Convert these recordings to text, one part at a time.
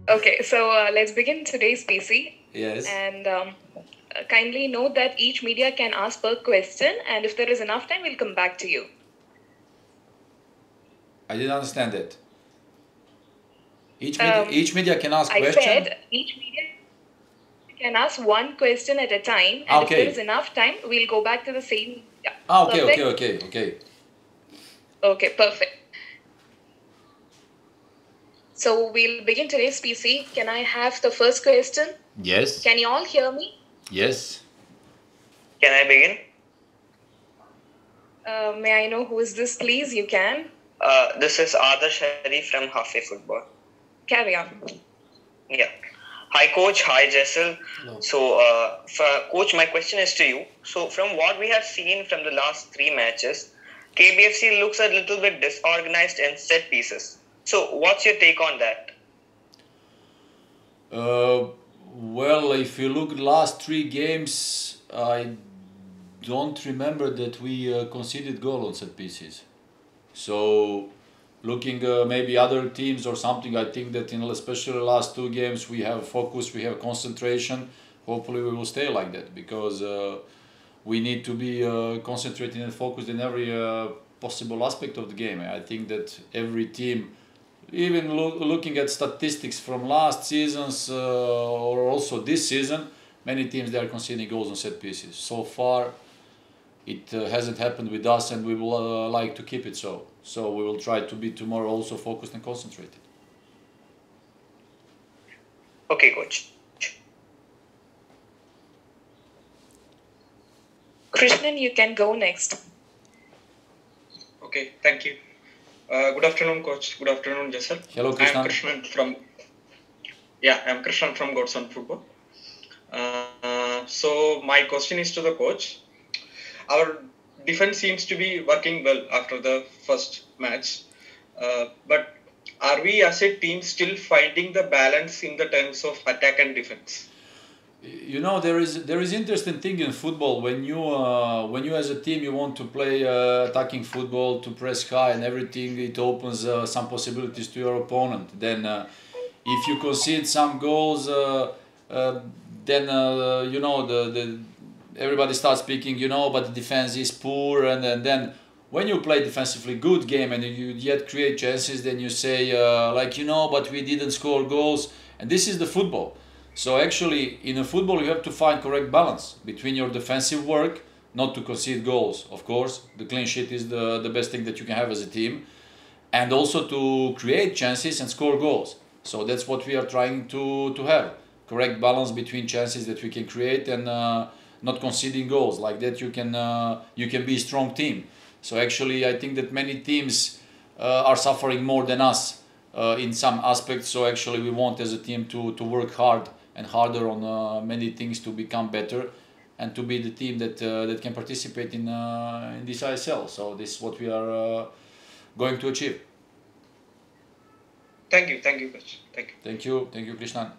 Okay, so let's begin today's PC. Yes. And kindly note that each media can ask per question, and if there is enough time, we'll come back to you. I didn't understand that. Each media can ask I question. said each media can ask one question at a time, and if there is enough time, we'll go back to the same. Yeah. Okay, Perfect? okay. Okay, perfect. So we'll begin today's PC. Can I have the first question? Yes. Can you all hear me? Yes. Can I begin? May I know who is this, please? You can. This is Adarsh Hari from Hafe Football. Carry on. Yeah. Hi, Coach. Hi, Jessel. Hello. So, Coach, my question is to you. So, from what we have seen from the last 3 matches, KBFC looks a little bit disorganized in set pieces. So, what's your take on that? Well, if you look at the last 3 games, I don't remember that we conceded goal on set pieces. So, looking maybe other teams or something, I think that in especially the last 2 games we have focus, we have concentration. Hopefully we will stay like that because we need to be concentrated and focused in every possible aspect of the game. I think that every team, even looking at statistics from last seasons or also this season, many teams they are conceding goals on set pieces. So far, it hasn't happened with us, and we will like to keep it so. So we will try to be tomorrow also focused and concentrated. Okay, Coach. Krishnan, you can go next. Okay, thank you. Good afternoon, Coach. Good afternoon, Jessel. Hello, Krishnan. I'm Krishnan from Godson Football. So my question is to the coach. Our defense seems to be working well after the first match, but are we as a team still finding the balance in the terms of attack and defense? You know, there is interesting thing in football when you as a team you want to play attacking football, to press high and everything. It opens some possibilities to your opponent. Then if you concede some goals, then you know the everybody starts speaking, you know, but the defense is poor, and then when you play defensively good game and you yet create chances, then you say like, you know, but we didn't score goals, and this is the football. So actually in a football you have to find correct balance between your defensive work, not to concede goals, of course, the clean sheet is the best thing that you can have as a team, and also to create chances and score goals. So that's what we are trying to have, correct balance between chances that we can create and not conceding goals. Like that you can be a strong team. So actually I think that many teams are suffering more than us in some aspects. So actually we want as a team to work hard and harder on many things to become better and to be the team that can participate in this ISL. So this is what we are going to achieve. Thank you, Coach. Thank you, Krishnan.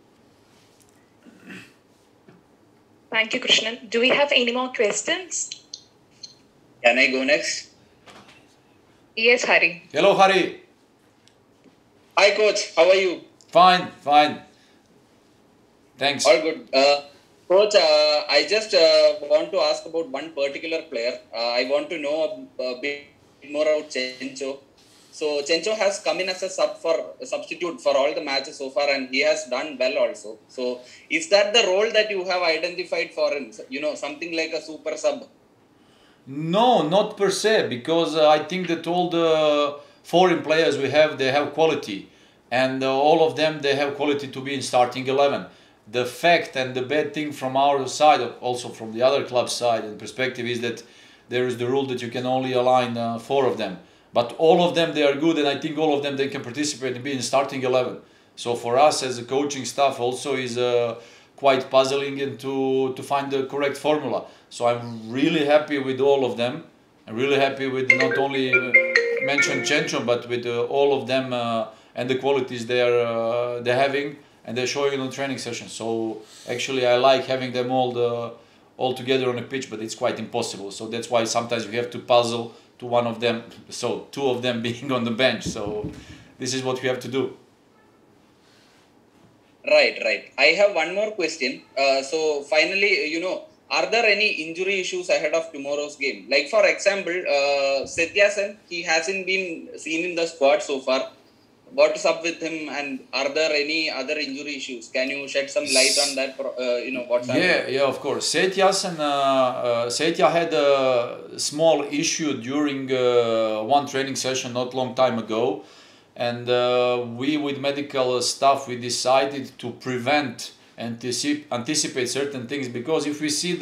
Thank you, Krishnan. Do we have any more questions? Can I go next? Yes, Hari. Hello, Hari. Hi, Coach. How are you? Fine. Thanks. All good. Coach, I just want to ask about one particular player. I want to know a bit more about Chencho. So Chencho has come in as a substitute for all the matches so far, and he has done well also. So is that the role that you have identified for him? You know, something like a super sub? No, not per se, because I think that all the foreign players we have, they have quality, and all of them, they have quality to be in starting 11. The fact and the bad thing from our side, also from the other club side and perspective, is that there is the rule that you can only align 4 of them. But all of them, they are good, and I think all of them, they can participate and be in starting 11. So for us as a coaching staff also is quite puzzling and to find the correct formula. So I'm really happy with all of them. I'm really happy with not only mentioned Chencho, but with all of them and the qualities they're having and they're showing on the training session. So actually I like having them all together on a pitch, but it's quite impossible. So that's why sometimes we have to puzzle to one of them, so 2 of them being on the bench. So this is what we have to do. Right. I have one more question. So finally, are there any injury issues ahead of tomorrow's game? Like for example, Setyasen, he hasn't been seen in the squad so far. What is up with him, and are there any other injury issues? Can you shed some light on that? What's happening? Yeah, of course. Setya had a small issue during one training session not long time ago, and we with medical staff we decided to prevent anticipate certain things, because if we see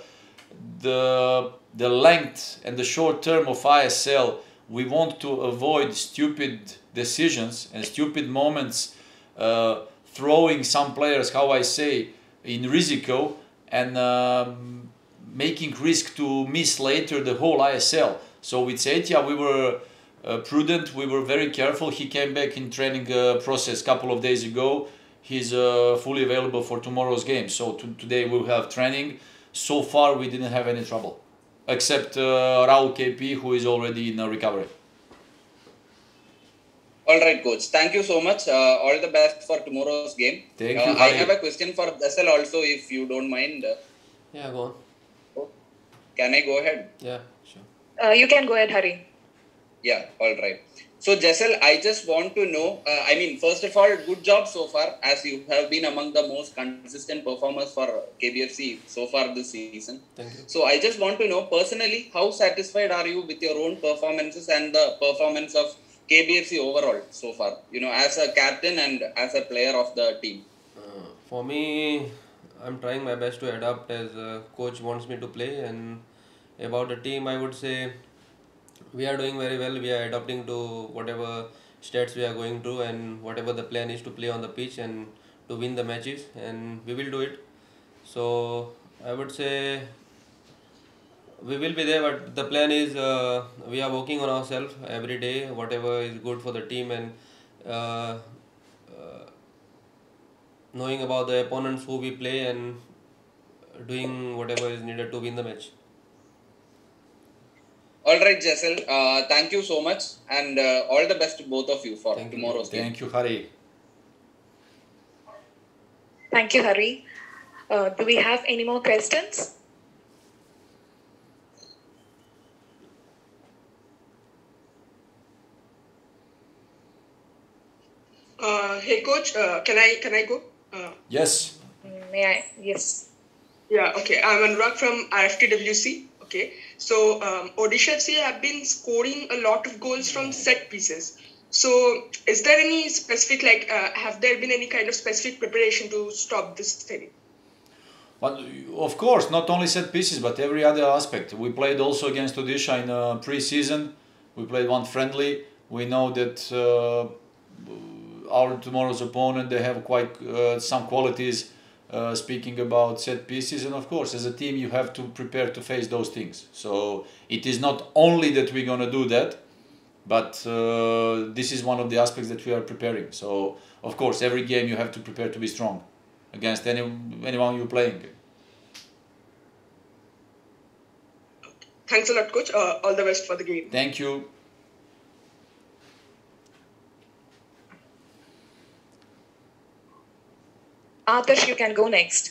the length and the short term of ISL, we want to avoid stupid decisions and stupid moments, throwing some players, how I say, in Riziko, and making risk to miss later the whole ISL. So with Setya we were prudent, we were very careful. He came back in training process a couple of days ago. He's fully available for tomorrow's game. So today we'll have training. So far we didn't have any trouble, except Raul KP, who is already in recovery. All right, coach. Thank you so much. All the best for tomorrow's game. Thank you. I have a question for Jessel also, if you don't mind. Yeah, go on. Can I go ahead? Yeah, sure. You can go ahead, Hari. Yeah, all right. So, Jessel, I just want to know, first of all, good job so far, as you have been among the most consistent performers for KBFC so far this season. Thank you. So, I just want to know, personally, how satisfied are you with your own performances and the performance of KBFC overall so far, as a captain and as a player of the team? For me, I'm trying my best to adapt as coach wants me to play, and about the team, I would say we are doing very well. We are adapting to whatever stats we are going through, and whatever the plan is to play on the pitch and to win the matches, and we will do it. So I would say we will be there, but the plan is we are working on ourselves every day, whatever is good for the team, and knowing about the opponents who we play and doing whatever is needed to win the match. All right, Jessel. Thank you so much, and all the best to both of you for tomorrow's game. Thank you, Hari. Thank you, Hari. Do we have any more questions? Hey coach, can I go? Yes. May I? Yes. Yeah. Okay. I'm Anurag from RFTWC. Okay. So Odisha FC have been scoring a lot of goals from set pieces. So is there any specific have there been any kind of specific preparation to stop this thing? But of course, not only set pieces, but every other aspect. We played also against Odisha in pre-season. We played one friendly. We know that our tomorrow's opponent, they have quite some qualities speaking about set pieces, and of course as a team you have to prepare to face those things. So it is not only that we're gonna do that, but this is one of the aspects that we are preparing. So of course every game you have to prepare to be strong against anyone you're playing. Thanks a lot, coach. All the best for the game. Thank you. Adarsh, you can go next.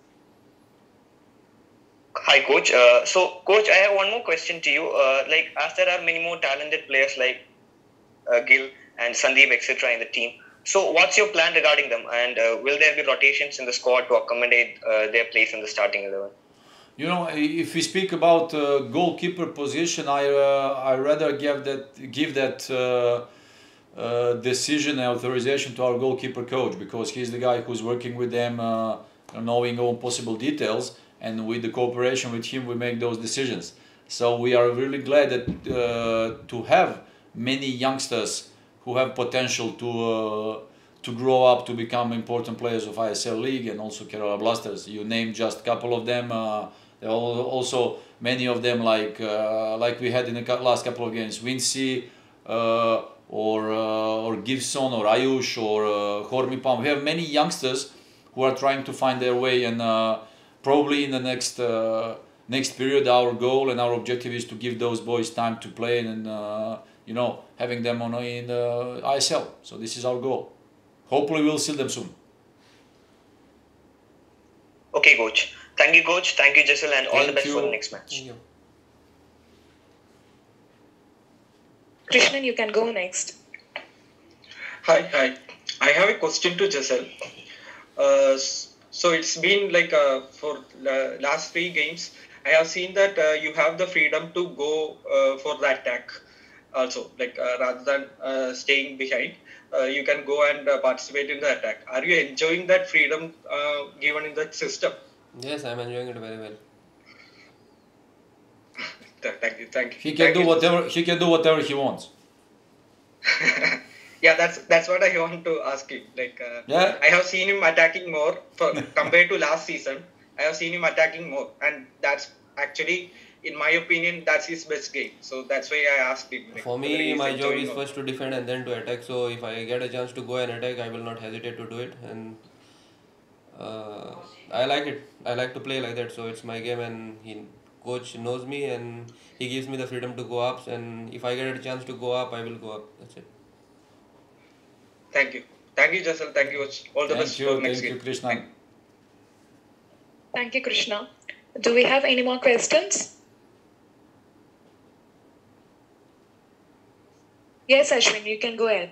Hi, coach. So, coach, I have one more question to you. As there are many more talented players like Gil and Sandeep, etc., in the team. So, what's your plan regarding them? And will there be rotations in the squad to accommodate their place in the starting 11? If we speak about goalkeeper position, I rather give that decision and authorization to our goalkeeper coach, because he's the guy who's working with them, knowing all possible details, and with the cooperation with him we make those decisions. So we are really glad that to have many youngsters who have potential to grow up to become important players of ISL League and also Kerala Blasters. You named just a couple of them. There are also many of them like we had in the last couple of games, Vinci, or Gibson or Ayush or Hormipam. We have many youngsters who are trying to find their way, and probably in the next period our goal and our objective is to give those boys time to play and having them in the ISL. So this is our goal. Hopefully we'll see them soon. Okay, coach. Thank you, coach. Thank you, Jessel, and all the best for the next match. Thank you. Krishnan, you can go next. Hi. I have a question to Jessel. So it's been like for last 3 games, I have seen that you have the freedom to go for the attack also, like rather than staying behind. You can go and participate in the attack. Are you enjoying that freedom given in the system? Yes, I'm enjoying it very well. Thank you. He can do whatever he wants. Yeah, that's what I want to ask him. Like, Yeah. I have seen him attacking more compared to last season. I have seen him attacking more, and that's actually, in my opinion, that's his best game. So that's why I asked him. Like, For whether me, he's my job enjoying is or- first to defend and then to attack. So if I get a chance to go and attack, I will not hesitate to do it. And I like it. I like to play like that. So it's my game, and coach knows me, and he gives me the freedom to go up. And if I get a chance to go up, I will go up. That's it. Thank you, Jessel. Thank you. All the best for next Thank you, game. Krishna. Thank you, Krishna. Do we have any more questions? Yes, Ashwin, you can go ahead.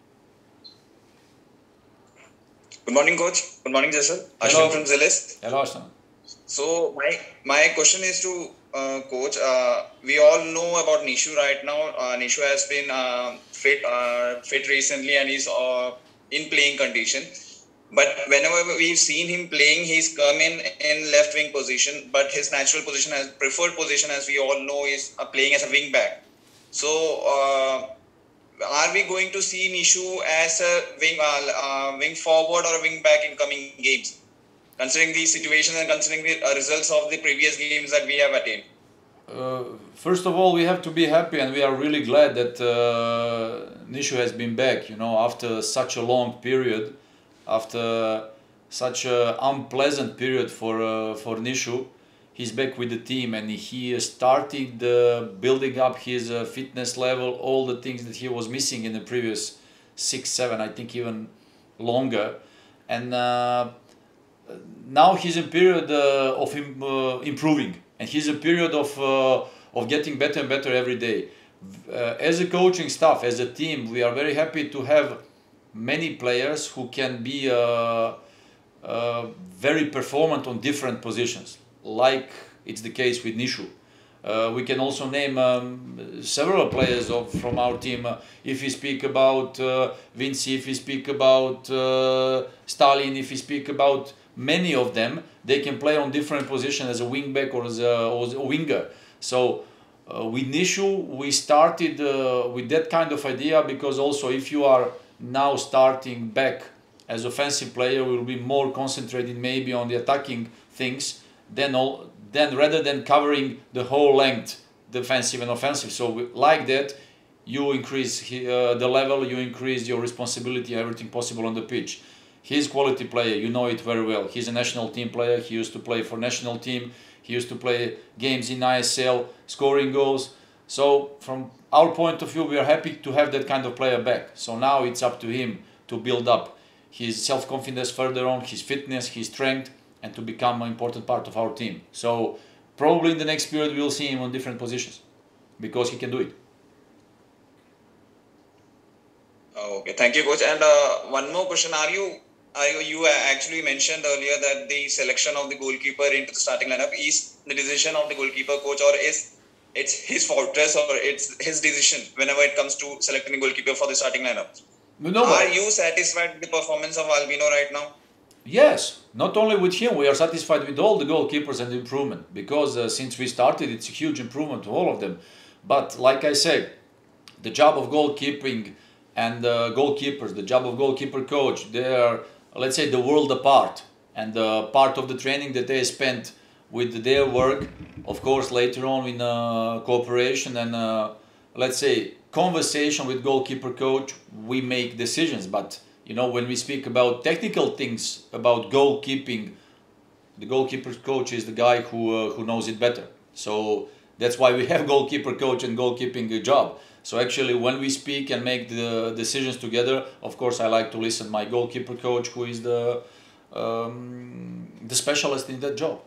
Good morning, coach. Good morning, Jessel. Hello. Ashwin from Zealous. Hello, Ashton. So my question is to coach. We all know about Nishu right now. Nishu has been fit recently and is in playing condition. But whenever we've seen him playing, he's come in left wing position. But his natural position, as preferred position, as we all know, is playing as a wing back. So are we going to see Nishu as a wing forward or a wing back in coming games? Considering the situation and considering the results of the previous games that we have attained. First of all, we have to be happy, and we are really glad that Nishu has been back. You know, after such a long period, after such an unpleasant period for Nishu, he's back with the team, and he started building up his fitness level, all the things that he was missing in the previous 6, 7, I think even longer, and. Now he's in period of improving, and he's in period of getting better and better every day. As a coaching staff, as a team, we are very happy to have many players who can be very performant on different positions, like it's the case with Nishu. We can also name several players from our team. If we speak about Vinci, if we speak about Stalin, if we speak about many of them, they can play on different positions as a wing back or as a winger. So with Nishu, we started with that kind of idea, because also if you are now starting back as offensive player, we will be more concentrated maybe on the attacking things than rather than covering the whole length, defensive and offensive. So like that, you increase the level, you increase your responsibility, everything possible on the pitch. He's a quality player, you know it very well. He's a national team player, he used to play for national team, he used to play games in ISL, scoring goals. So from our point of view, we are happy to have that kind of player back. So now it's up to him to build up his self-confidence further on, his fitness, his strength, and to become an important part of our team. So probably in the next period we will see him on different positions, because he can do it. Okay, thank you, coach. And one more question: you actually mentioned earlier that the selection of the goalkeeper into the starting lineup is the decision of the goalkeeper coach, or it's his fortress, or it's his decision whenever it comes to selecting the goalkeeper for the starting lineup? No, are you satisfied with the performance of Albino right now? Yes, not only with him, we are satisfied with all the goalkeepers and the improvement, because since we started, it's a huge improvement to all of them. But like I said, the job of goalkeeping and goalkeepers, the job of goalkeeper coach, they are, let's say, the world apart, and part of the training that they spent with their work, of course, later on in cooperation and let's say conversation with goalkeeper coach, we make decisions. But you know, when we speak about technical things about goalkeeping, the goalkeeper coach is the guy who knows it better. So that's why we have goalkeeper coach and goalkeeping job. So actually, when we speak and make the decisions together, of course, I like to listen to my goalkeeper coach, who is the the specialist in that job.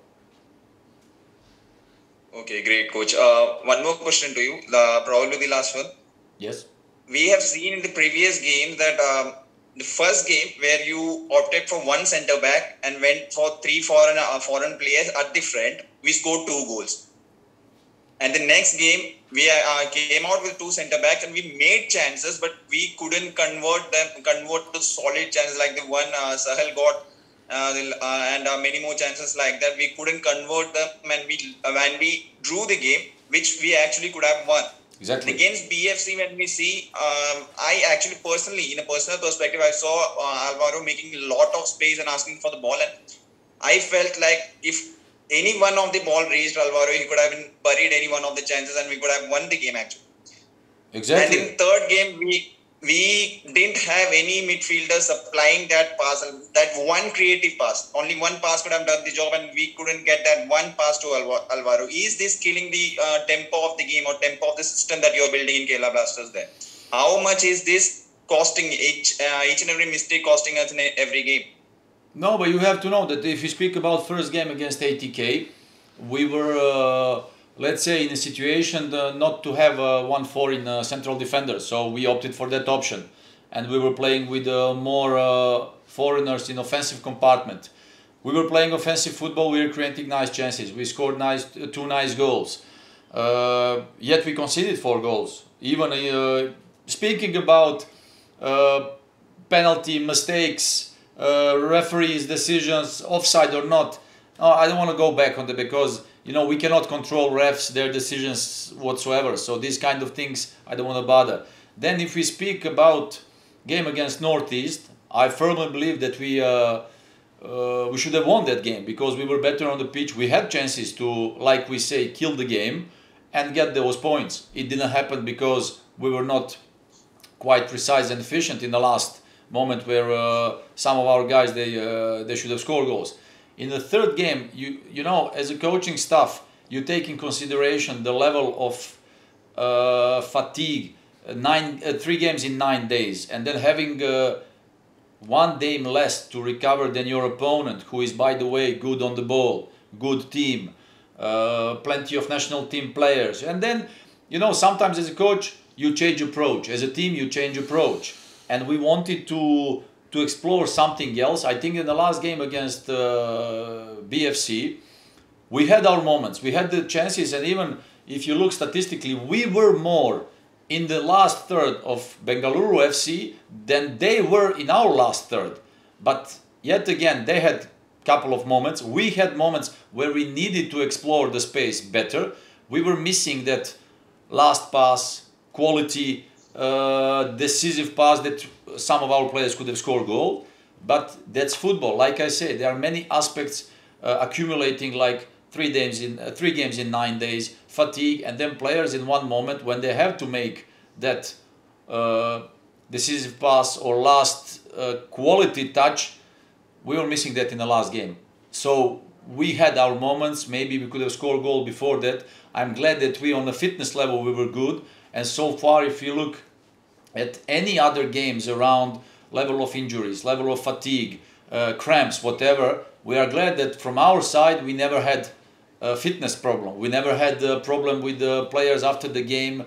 Okay, great, coach. One more question to you, probably the last one. Yes. We have seen in the previous game that the first game where you opted for one centre back and went for three foreign players at the front, we scored 2 goals. And the next game, we came out with 2 centre backs and we made chances, but we couldn't convert to solid chances like the one Sahel got. And many more chances like that. We couldn't convert them, and we drew the game, which we actually could have won. Exactly. And against BFC, when we see, I actually personally, in a personal perspective, I saw Alvaro making a lot of space and asking for the ball, and I felt like if any one of the ball reached Alvaro, he could have buried any one of the chances, and we could have won the game actually. Exactly. And in third game, we didn't have any midfielders supplying that pass, that one creative pass. Only one pass could have done the job, and we couldn't get that one pass to Alvaro. Is this killing the tempo of the game or tempo of the system that you're building in Kerala Blasters there? How much is this costing each and every mistake costing us in every game? No, but you have to know that if you speak about first game against ATK, we were... let's say in a situation not to have one foreign central defender, so we opted for that option, and we were playing with more foreigners in offensive compartment. We were playing offensive football, we were creating nice chances, we scored 2 nice goals, yet we conceded 4 goals. Even speaking about penalty mistakes, referees decisions, offside or not, I don't want to go back on that, because we cannot control refs, their decisions whatsoever. So these kind of things, I don't want to bother. Then if we speak about game against Northeast, I firmly believe that we should have won that game, because we were better on the pitch. We had chances to, like we say, kill the game and get those points. It didn't happen because we were not quite precise and efficient in the last moment, where some of our guys, they should have scored goals. In the third game, you know, as a coaching staff, you take in consideration the level of fatigue, 3 games in 9 days, and then having 1 day less to recover than your opponent, who is, by the way, good on the ball, good team, plenty of national team players. And then, sometimes as a coach, you change approach. As a team, you change approach. And we wanted to explore something else. I think in the last game against BFC, we had our moments, we had the chances, and even if you look statistically, we were more in the last third of Bengaluru FC than they were in our last third. But yet again, they had a couple of moments. We had moments where we needed to explore the space better. We were missing that last pass, quality, decisive pass that some of our players could have scored goal, but that's football. Like I say, there are many aspects accumulating, like 3 games in 9 days, fatigue, and then players in one moment when they have to make that decisive pass or last quality touch. We were missing that in the last game. So we had our moments. Maybe we could have scored a goal before that. I'm glad that we, on the fitness level, we were good. And so far, if you look at any other games around level of injuries, level of fatigue, cramps, whatever, we are glad that from our side we never had a fitness problem. We never had a problem with the players after the game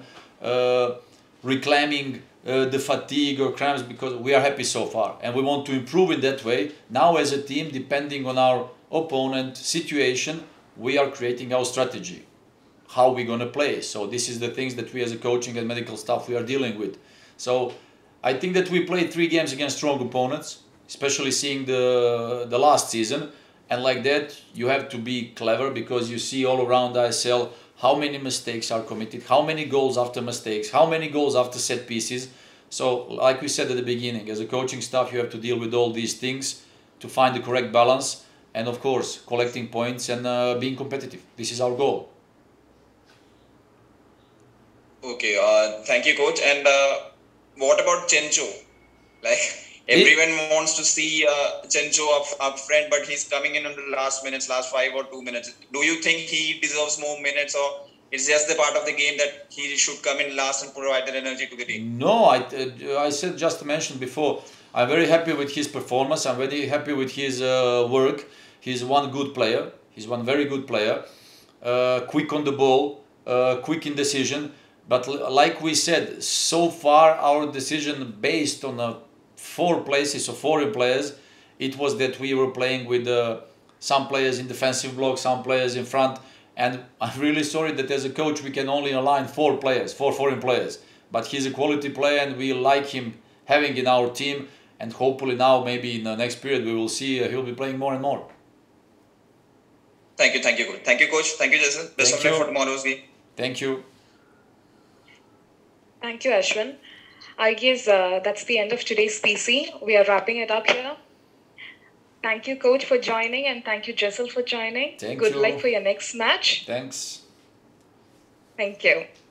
reclaiming the fatigue or cramps, because we are happy so far. And we want to improve in that way. Now as a team, depending on our opponent situation, we are creating our strategy. How we're going to play. So this is the things that we as a coaching and medical staff, we are dealing with. So I think that we played 3 games against strong opponents, especially seeing the last season. And like that, you have to be clever, because you see all around ISL how many mistakes are committed, how many goals after mistakes, how many goals after set pieces. So like we said at the beginning, as a coaching staff, you have to deal with all these things to find the correct balance. And of course, collecting points and being competitive. This is our goal. Okay, thank you, coach. And what about Chencho? Like, everyone wants to see Chencho up front, but he's coming in the last minutes, last 5 or 2 minutes. Do you think he deserves more minutes, or It's just the part of the game that he should come in last and provide that energy to the team. No, I said, just mentioned before, I'm very happy with his performance. I'm very happy with his work. He's one good player. He's one very good player. Quick on the ball, quick in decision. But like we said, so far our decision based on 4 places or foreign players, it was that we were playing with some players in defensive block, some players in front. And I'm really sorry that as a coach we can only align 4 foreign players. But he's a quality player and we like him having in our team. And hopefully now, maybe in the next period, we will see he'll be playing more and more. Thank you, coach. Thank you, coach. Thank you, Jason. Best of luck for tomorrow's game. Thank you. Thank you, Ashwin. I guess that's the end of today's PC. We are wrapping it up here. Thank you, coach, for joining, and thank you, Jessel, for joining. Thank Good you. luck for your next match. Thanks. Thank you.